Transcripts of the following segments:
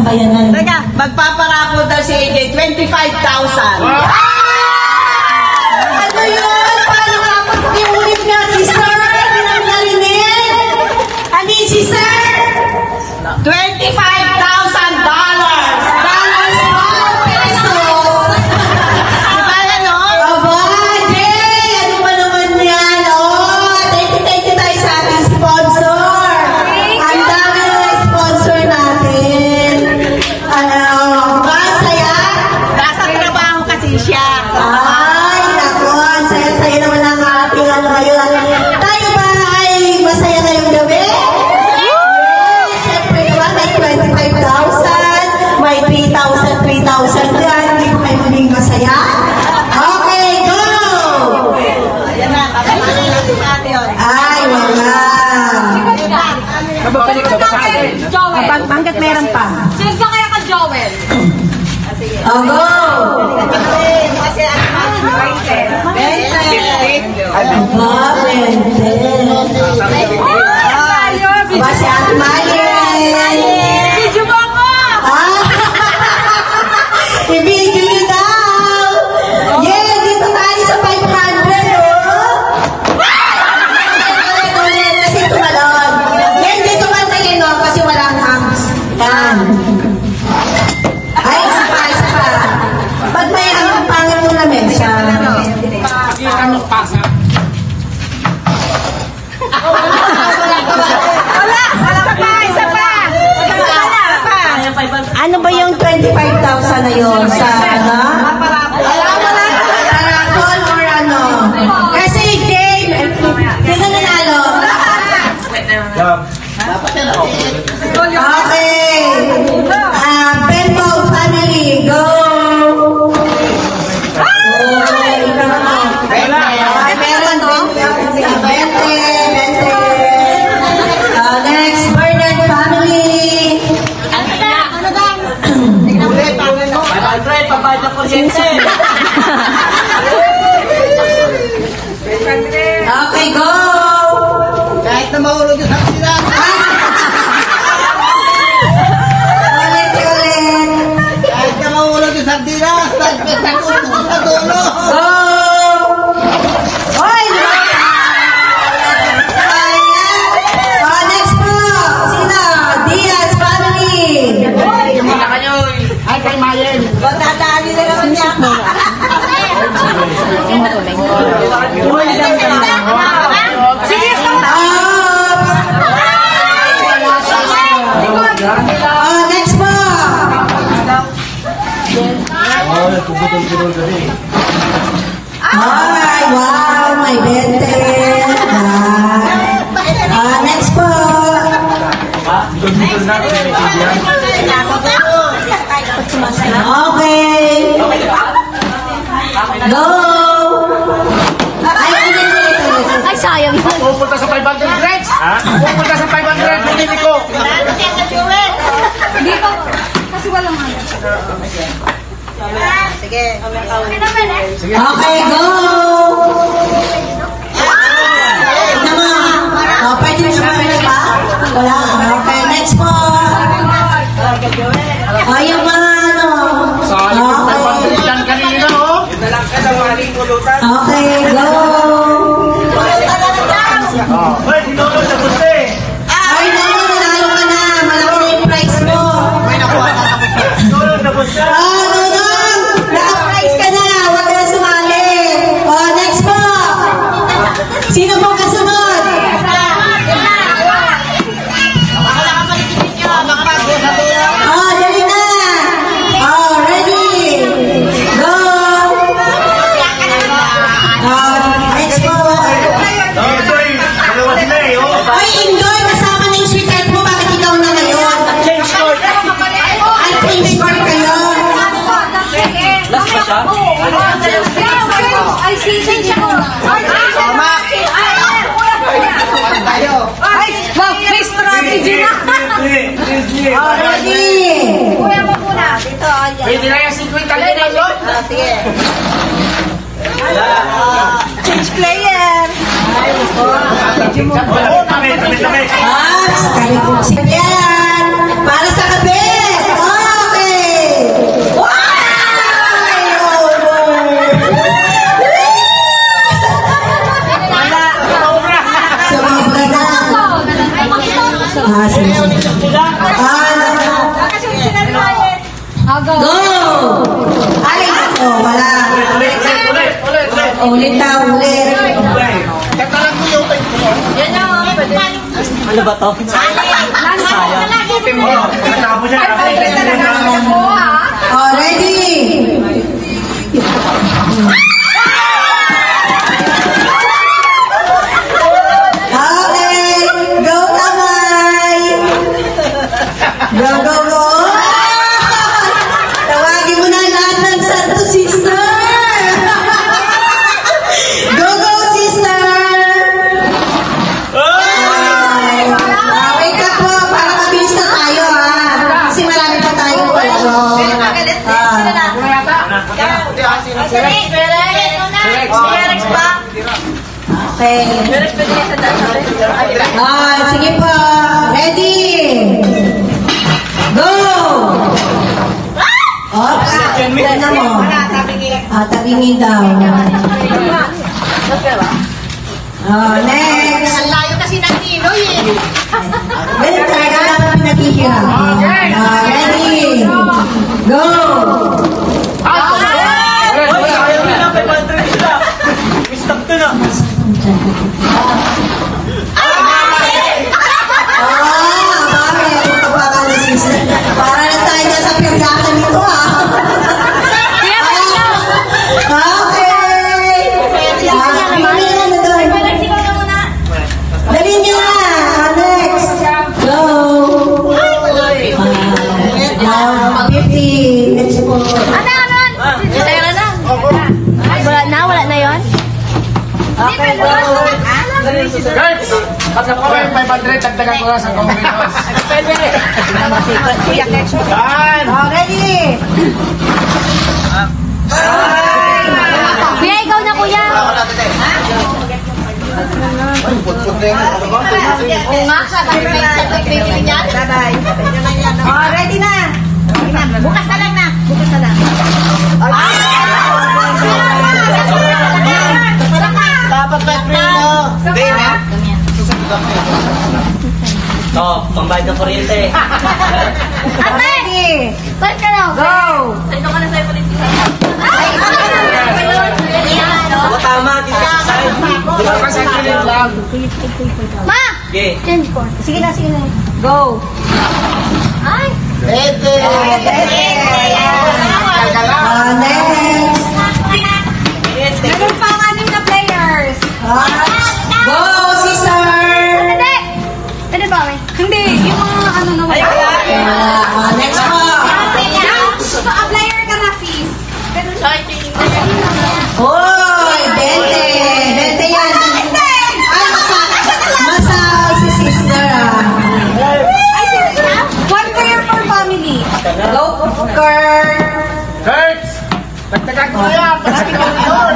bayanan. Teka, magpaparako daw si AJ 25,000. Ano yun? Paano nga pag-iulit nga si Sir? Hindi lang narinig. Ano yun si Sir? $25,000. Dollars ba? Pesos? Diba yan, no? Aba, Jay! Ano ba naman yan? Oh, thank you tayo sa ating sponsor. Ang dami na sponsor natin. Ano, ba? Saya? Nasa trabaho kasi siya. Ay, naku, ang saya-saya naman ang ating ano ngayon. Tayo ba ay masaya ngayong gabi? Yes, syempre naman, may 25,000, may 3,000 yan. Hindi po kayo maging masaya? Okay, go! Ayan na, papalala natin natin yun. Ay, wala. Hanggat meron pa. Sino ka kaya ka, Joel? Oh, go! Kasi ano naman, 20. Aba, 20. Aba, si Ate Mayen. Video mo ako! Ah! Ibigil nyo daw! Yeah, dito tayo sa 500, oh! Kasi tumalon. Yan, dito man tayo, no? Kasi walang hangs. Yan. Ay, isa pa. Pag may ang pangit mo na mesa. Isa pa. Ano ba yung 25,000 na yun? Sa ano? Parakol or ano? Kasi game, sino nanalo? Okay. Benbo family, go! Meron, no? Next, Bernard family. Pabayad na kuryente. Okay, go! Kahit na mahulog yung saksila. Ulit. Kahit na mahulog yung sardinas. Sa dulo. Go! Hoy! Next po! Sino? Diaz family! Ay, kay Mayen. Tatali na naman niya. Sige, stop! Next po! Ay, wow, may 20. Next po. Okay. Go. Ay, sayang yun. Pupunta sa 500 Reds! Pupunta sa 500 Pumili ko! Dito. Kasi walang ano. Sige. Okay, go. Pwede na ba? Wala. Okay, next po. Yung mga ano. Sayang yung 500 yan kanina, oh! Okay, go. Hoy, sinulog na gusto eh! Ay, no, nanalo ka na. Malaki na yung price mo. Sinulog na gusto! No. Naka-price ka na. Huwag ka na sumali. Next po. Sino po kasunod? Dali na. Ready. Go. Next po. Doy, dalawa sila eh, oh! Ay, Indoy, kasama na yung sweetheart mo. Bakit ikaw na ngayon? Change court! Ay, change court kayo. Last pa siya? Ay, change ako. Ay, wow, may strategy na. Ready. Kuya mo muna. Dito, ayan. Pwede na yung 50 lang, Lord! Sige. Change player. Oo, tabi! Yan. Para sa kabit. Sige. Go! Go! Ay, ako, wala. Ulit na, ulit. Ano ba to? Oh, ready? Okay, go kamay. Go, go, go. Tawagin mo na lahat ng Santo Sister. Go, go, sister. Wait ka po, para mabilis na tayo ha. Kasi marami pa tayong ano. Okay. Sige po. Ready? Go! Oops. Yan na mo. Tabingin daw. Next. Ang layo kasi ng Ninoy eh. Ganun talaga namin pinaghihirap. Ready? Go! Ayaw nila 500 sila. Stop to na. Para na tayo na sa pirgahan nito Dali niyo na. Next. Go. 50. Let's go. Wala na yun? Okay, go. Girls! Pag nakuha yung 500, dagdagan ko na sa convenience. Yan! Ready? Kuya, ikaw na kuya. Oo nga, sabi niya. Bye-bye. Ready na. Bukas na lang na. Bukas na lang. Dapat may preno. Hindi na. Oo, pambayad ng kuryente. Ate! Ba't ka na? Go. Ito ka na sa'yo ulit. Oo, tama. Dito sa side. Kasi kilit lang. Ma! Okay. Change ko. Sige na, sige na. Go. Ay! Next. Meron pa ang anim na players. Go, sister. Hindi! Pwede ba, may? Hindi, yung mga ano na wala. Next po. So, a player ka na, Fizz. Pero siya, Hoy, 20. 20 yan. Ay, masa si sister Ay, sige na. One player per family. Go, Kurt. Girls! Dagdagan ko na yan! Pagsakin ko na yun!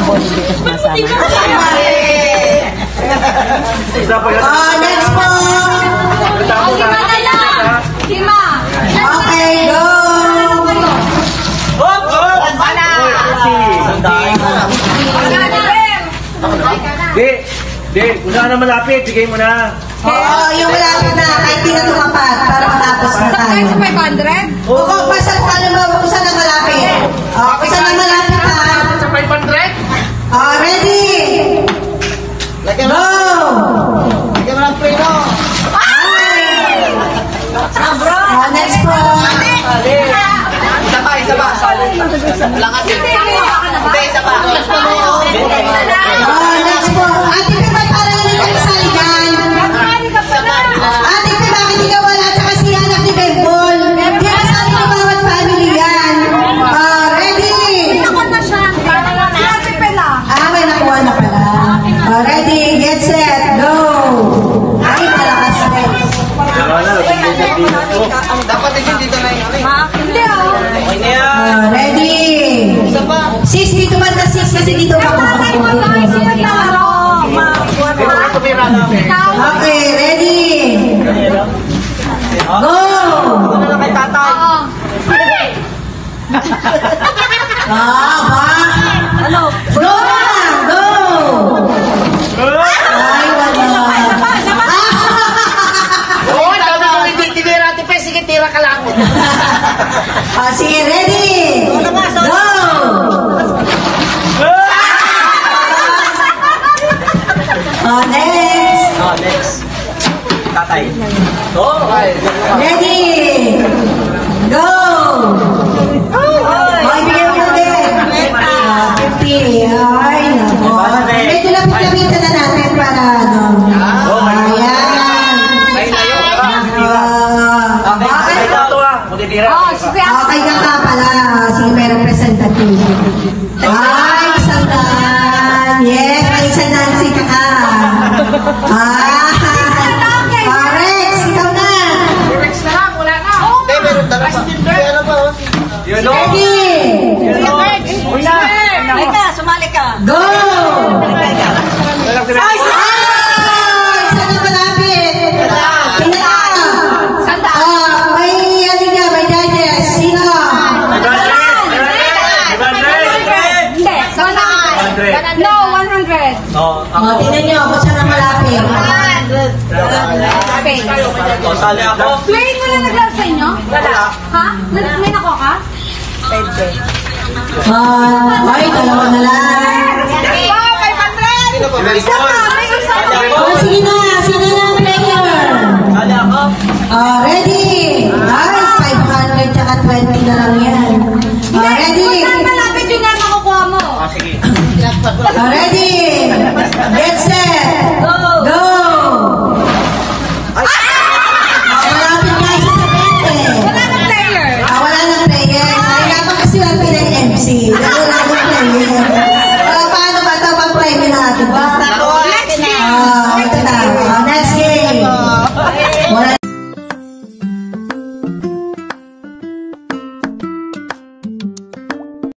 Next po. Lima na lang. Lima. Okay, go. Hop! Hop! Sandaan. Di, kung saan na malapit, bigay mo na. Oo, yung malapit na, kahit di na tumapat, para matapos na tayo. Sa 500? Oo, basta alam mo kung saan ang malapit. Kung saan ang malapit ha. Sa 500? Ready? Go! Lagyan mo ng preno. Next po. Isa pa, isa pa. Lakas yun. Hindi, isa pa. Next po. Ate Pe, ba't parang hindi ka saligan? Ate Pe, bakit ikaw wala? Tsaka si anak ni Bembol. Di ba sabi ng bawat family yan? Ready? Ako na siya. Ate Pela. May nakuha na pala. Ready, get set, go! Ay, malakas rin. Dapat din dito na yun. Hindi oh. Okay na yan. Ready? Isa pa. Sis, dito ba na sis? Kasi dito ka Patay mo tayo sila nalaro. Ikaw. Okay, ready? Go! Ano na kay tatay? Oo. Ba? Ano? Go na! Go! Ay, wala. Oo, wala kalakot. Sige, ready? Go! Next. Oh, next. Tatay. Oh, Ready? Go! Ibigay mo din. 50. Ay, nako. Medyo lapit-lapitan na natin para ano. Ayan. Bakit? Oh, sige. Okay ka ka pala. Sige, may representative. Ay, isang daan. Yes, may isang Nancy ka ka. Rex, ikaw na. Rex na lang, wala na. meron talaga. Ano ba? Yun o. Ready? Ika, sumali ka. Go! Ay, Isa na malapit. Sino? Sanda. May ano niya, may judges. Sino? Hindi. 100. No, 100. Tingnan niyo kung saan ang malapit. Okay. sali ako. Playing mo na nag-love sa inyo? Wala. Ha? May nako ka? Ay, dalawa na lang. Sino ba? Isa pa, may isa pa. Sige na. Sino na ang player? Sali ako. Ready? Ay, 500 tsaka 20 na lang yan. Ready? Kung saan malapit yun na makukuha mo? Sige. Ready? Get set.